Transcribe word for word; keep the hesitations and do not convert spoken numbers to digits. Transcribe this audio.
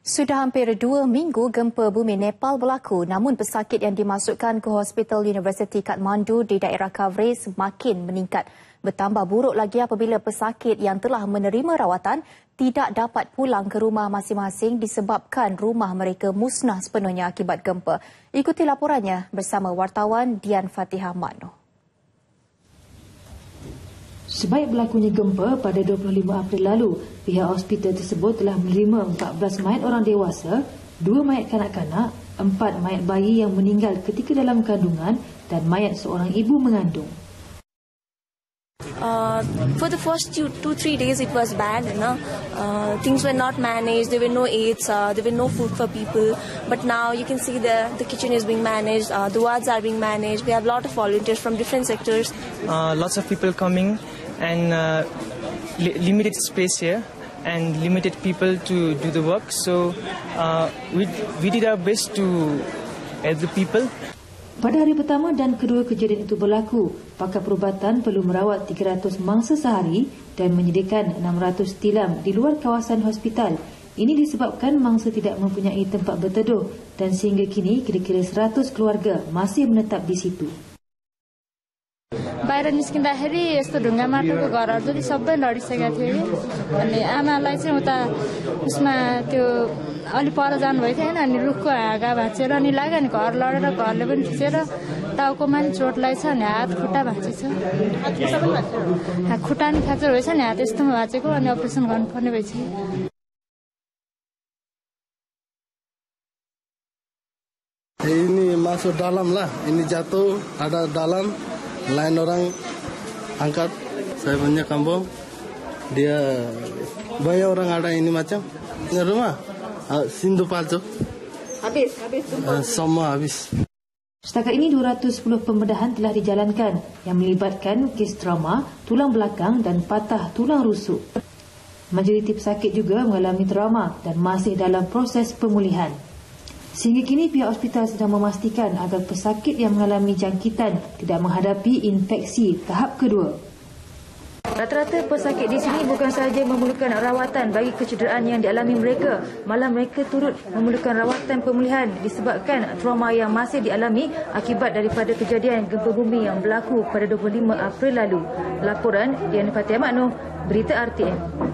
Sudah hampir dua minggu gempa bumi Nepal berlaku, namun pesakit yang dimasukkan ke Hospital Universiti Kathmandu di daerah Kavre semakin meningkat. Bertambah buruk lagi apabila pesakit yang telah menerima rawatan tidak dapat pulang ke rumah masing-masing disebabkan rumah mereka musnah sepenuhnya akibat gempa. Ikuti laporannya bersama wartawan Dian Fatihah Makno. Sebaik berlakunya gempa pada dua puluh lima April lalu, pihak hospital tersebut telah menerima empat belas mayat orang dewasa, dua mayat kanak-kanak, empat mayat bayi yang meninggal ketika dalam kandungan dan mayat seorang ibu mengandung. Uh, for the first two, two, three days it was bad, you know. Uh, things were not managed, there were no aids, uh, there were no food for people. But now you can see the, the kitchen is being managed, uh, the wards are being managed. We have a lot of volunteers from different sectors. Uh, lots of people coming and uh, li limited space here and limited people to do the work. So uh, we, we did our best to help the people. Pada hari pertama dan kedua kejadian itu berlaku, pakar perubatan perlu merawat tiga ratus mangsa sehari dan menyediakan enam ratus tilam di luar kawasan hospital. Ini disebabkan mangsa tidak mempunyai tempat berteduh dan sehingga kini kira-kira seratus keluarga masih menetap di situ. बाहिर निस्किँदाखेरि यस्तो ढुङ्गा माटोको घरहरू जति सबै लडिसकेका थियो अनि आमालाई चाहिँ उता उसमा त्यो अलि पर जानुभएको थियो हैन अनि रुखको हाँगा भाँचेर अनि लाग्यो अनि घर लडेर घरले पनि थिचेर टाउकोमा नि चोट लागेछ अनि हात खुट्टा भाँचेछ खुट्टा नि फ्र्याक्चर भएछ नि हात यस्तोमा भाँचेको अनि अपरेसन गर्नुपर्ने भएछ. Ini masuk dalam lah, ini jatuh ada dalam. Lain orang angkat, saya punya kampung, dia banyak orang ada ini macam, ini rumah, Sindu Palco, habis, habis, uh, semua habis. Setakat ini dua ratus sepuluh pembedahan telah dijalankan yang melibatkan kes trauma, tulang belakang dan patah tulang rusuk. Majoriti pesakit juga mengalami trauma dan masih dalam proses pemulihan. Sehingga kini pihak hospital sedang memastikan agar pesakit yang mengalami jangkitan tidak menghadapi infeksi tahap kedua. Rata-rata pesakit di sini bukan sahaja memerlukan rawatan bagi kecederaan yang dialami mereka, malah mereka turut memerlukan rawatan pemulihan disebabkan trauma yang masih dialami akibat daripada kejadian gempa bumi yang berlaku pada dua puluh lima April lalu. Laporan Dian Fatihah Makno, Berita R T M.